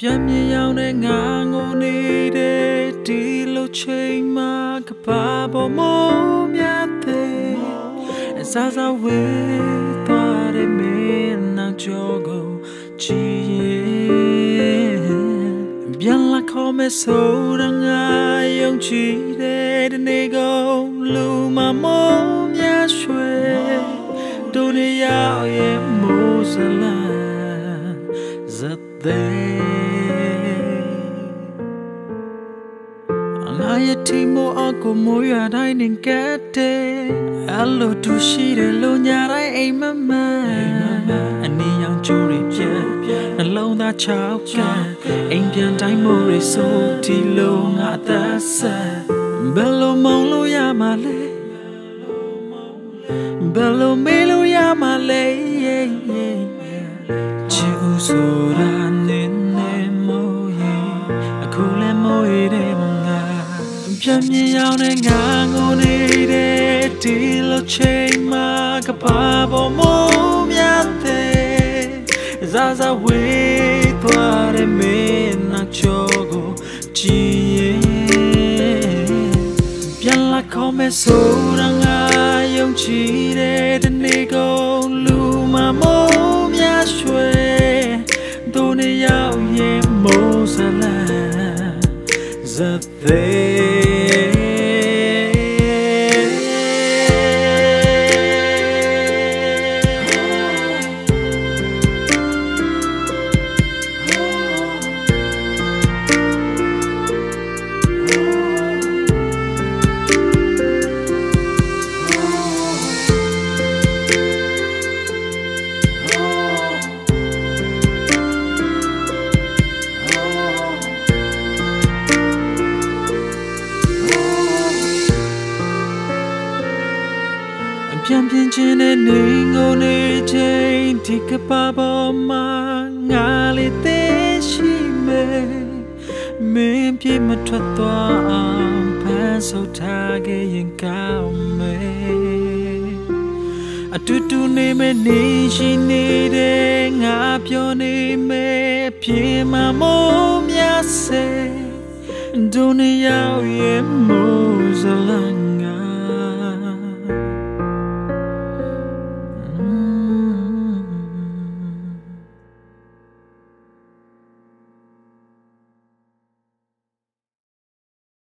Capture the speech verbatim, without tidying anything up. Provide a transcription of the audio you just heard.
ပြန်မြင်ရောက်တဲ့ငါငိုနေတဲ့ဒီလိုချိန်မှာကဘာပေါ်မမြတ်တဲ့အစားစားဝေးသွားတဲ့မင်းနောက်ကျော်ကိုကြည့်ရင်ပြန်လာခေါ်မယ်ဆိုတာငါယုံကြည်တဲ့ဒီနေ့ကိုလူမမောမြတ်ရွှေတို့နေရောက်ရဲ့မိုးစလန်ဇတ်ငါရဲ့တီမိုအကိုမိုးရတိုင်းနဲ့ကတ်တဲ့အလိုတူရှိတယ်လို့ညာတိုင်းအိမ်မမအနည်းရောင်ကြိုးတွေပြန်နှလုံးသားချောက်ကအိမ်ပြန်တိုင်းမိုးတွေဆိုဒီလိုငါသက်ဆက်ဘယ်လိုမုံလို့ရမှာလဲဘယ်လိုမေးလို့ရမှာလဲချစ်ဦးဆိုတာနေနေမိုးရင်အခုလည်းမိုးရတဲ့ငါပြန်မြင်ရောက်တဲ့ငါငိုနေတဲ့ဒီလိုချိန်မှာကဘာပေါ်မိုးမြတ်တဲ့ဇာဇာဝေးသွားတဲ့မင်းနောက်ကျော်ကိုကြည့်ရင်ပြန်လာခေါ်မယ်ဆိုတာငါယုံကြည်တဲ့ဒီနေ့ကိုလူမမိုးမြတ်ရွှေတို့နေရောက်ရင်မိုးစလန်ဇတ်သေးပြန်ပြင်းခြင်းနဲ့နေငိုနေခြင်းဒီကဘာပေါ်မှာငါလေးသေးရှိမယ်မင်းပြေမထွက်သွားအောင်ဖန်ဆုပ်ထားခဲ့ရင်ကောင်းမယ်အတူတူနေမယ်နေရှိနေတဲ့ငါပြောနေမယ်ပြေမမိုးမြတ်စေဒုနီယာရဲ့မိုးဇလန်